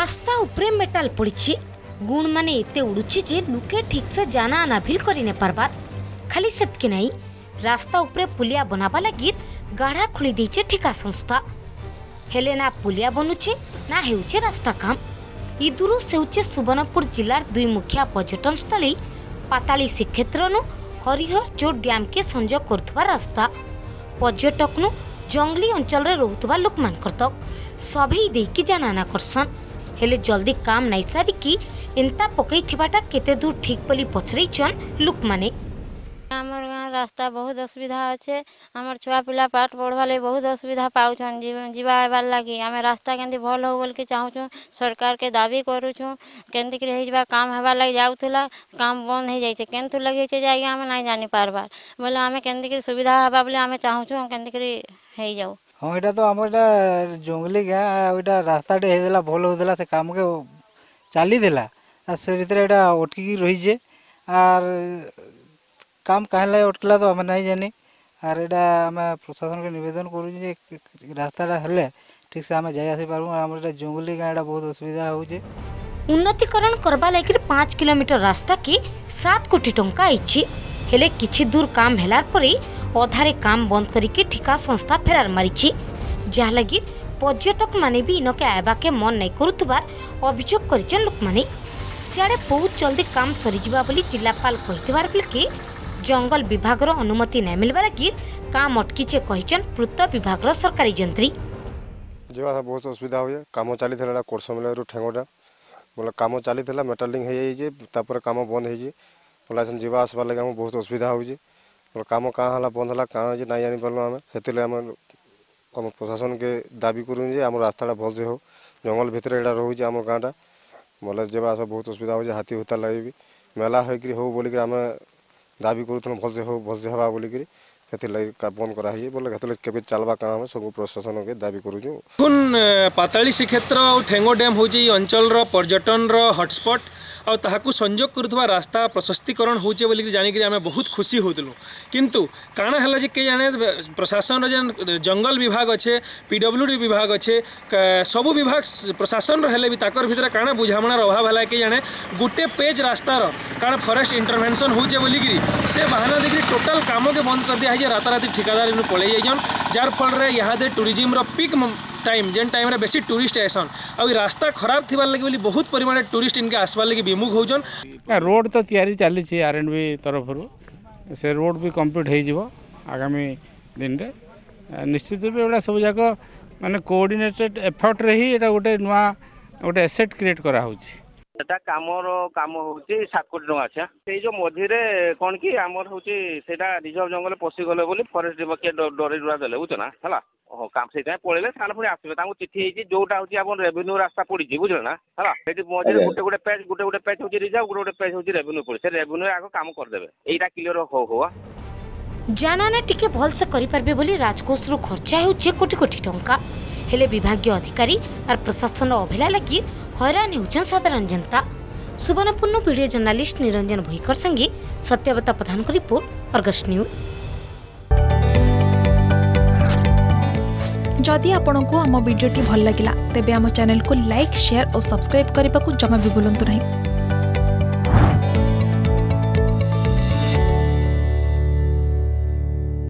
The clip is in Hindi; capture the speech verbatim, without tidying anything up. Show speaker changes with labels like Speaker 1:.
Speaker 1: रास्ता उपरे मेटाल पड़ी गुण माने एते उड़ुची जे लुके ठीक से जाना आना भिल करी ने पारबार खाली सेतके नहीं रास्ता उपरे पुलिया बनाबा लगी गाढ़ा खुली देचे ठिका संस्था हेले ना पुलिया बनुचे ना हेउचे रास्ता काम इदुरु सेउचे सुवर्णपुर जिलार दुई मुखिया पर्यटन स्थली पाताली श्रीक्षेत्र हरिहर चोट डैम के संजोग करथुवा रास्ता पर्यटक नु जंगली अंचल रे रहउतबा लोक मानकर तक सभे देकी जाना करसन हेले जल्दी काम नहीं सारिकी एंता पकईथिबाटा केते दूर ठीक बोली पचरईछन लोक माने।
Speaker 2: आमर गाँव रास्ता बहुत असुविधा अच्छे आमर छुआ पिला पाठ पढ़वा ले बहुत असुविधा पाउछन जीवा आबार लगी आम रास्ता केंदी भल हो बोल के चाहूँ सरकार के दाबी करूँ केंदी कर काम हबार लगी जाऊला काम बंद हो जाए केंतु लगे जाए आम नहीं जानी पारबार बोले आम केंदी सुविधा हवा बोले आम चाहूँ केंदी कर जाऊ।
Speaker 3: हाँ यहाँ तो आम जंगली गाँ यहाँ रास्ता भल होता से काम के चली से भितर यहाँ अटकी रही आर काम कहाँ लगे अटकला तो आम नहीं जानी आर एटा आम प्रशासन के निवेदन करूँ रास्ता हेले ठीक से आम जाई पारू आम जंगली गाँ बहुत असुविधा हो
Speaker 1: उन्नतीकरण करबा लगी पाँच किलोमीटर रास्ता की सात कोटी टंका आईछि हेले किछि दूर काम हेलार परे अधारे काम बंद करिके ठिका संस्था फेरार मारिछि जहा लगी पर्यटक माने भी इनके आयबा के मन नहीं करुतबार अभियोग करिछन लोक माने सियाड़े बहुत जल्दी काम सरीजिबा बोली जिलापाल कहितबार बेलके जंगल विभाग अनुमति नहीं मिलवा लगी काम अटकीचे कहिछन पूर्त विभाग सरकारी जंत्री
Speaker 4: जेवा बहुत असुविधा हुए काम चली था कोर्समल ठेंगोटा बोले काम चली था मेटालिंग हो काम बंद हो बोला जीवा आसबार लगे आम बहुत असुविधा हो काम कहाँ है बंद है कहाँ नहीं जानी पार्लु आम से आम प्रशासन के दाबी करूँ आम रास्ता भल से हो जंगल भितर यहाँ रोचे आम गाँटा बोले जेबा आस बहुत असुविधा हो हाथी हुता लगे भी मेला होकर हो बोलिक आम दाबी करूँ भल से हो भल से हवा बोलिक बंद कराई बोले के चलवा काम सब प्रशासन के दाबी करूँ।
Speaker 5: पाताली श्रीक्षेत्र और ठेंगो डैम हूँ अंचल पर्यटन हॉटस्पॉट और ताकू संजोग करुवा रास्ता प्रशस्तीकरण होचे बोलिक जानिक आम बहुत खुशी होतलु किंतु काना है जे के जाने प्रशासन जेन जंगल विभाग अच्छे पीडब्ल्यूडी विभाग अच्छे सबू विभाग प्रशासन हेले भी ताकर भितर काना बुझामणार अभाव है के जाने गोटे पेज रास्तार काना फॉरेस्ट इंटरवेंशन होचे बोलिक से बहाना देखिए टोटाल काम के बंद कर दिया है राताराति ठिकादार इन पलि जाइछन जार फल यहाँ टूरिज्म पिक टाइम जेन टाइम रे बेसी टूरिस्ट आसन आ रास्ता खराब थिबार लगे बोली बहुत परिमाण टूरिस्ट इनके आसबार लगे विमुख होजन।
Speaker 6: रोड तो तैयारी चली आर एंड बी तरफ से रोड भी कंप्लीट हो आगामी दिन रे निश्चित रूप एटा सब जाक माने कोऑर्डिनेटेड एफर्ट रे ही एटा गोटे नुआ गोटे एसेट क्रिएट करा होछि
Speaker 7: सेटा कामर काम होची सात कोटी टंका अच्छा से जो मझिरे कौन कि आमर होची सेटा रिजर्व जंगल पशि गले बोली फॉरेस्ट विभाग के डरे डुरा देले बुझ ना हला ओहो काम से पड़े सारे पुणी आसवे तांको चिठी होती जोटा होची आपन रेवेन्यू रास्ता पड़ी बुझल ना हला सेठी मझिरे गोटे गोटे पेज गोटे गोटे पेज होची रिजर्व गोटे गोटे पेज होची रेवेन्यू पड़ी से रेवेन्यू आगो काम कर देबे एटा क्लियर हो हो
Speaker 1: जानाने टिके भल से करि परबे बोली राजकोष रु खर्चा हेउचे कोटी कोटी टंका हेले विभागीय अधिकारी और प्रशासन अवहेला लगी हैरान होउछन साधारण जनता। सुवर्णपुर वीडियो जर्नालिस्ट निरंजन भुईकर संगे सत्यव्रत प्रधान को रिपोर्ट अर्गस न्यूज।
Speaker 8: जदि आपंक आम भिडी भल लगा तेब आम चैनल को लाइक शेयर और सब्सक्राइब करने को जमा भी भूलु नहीं।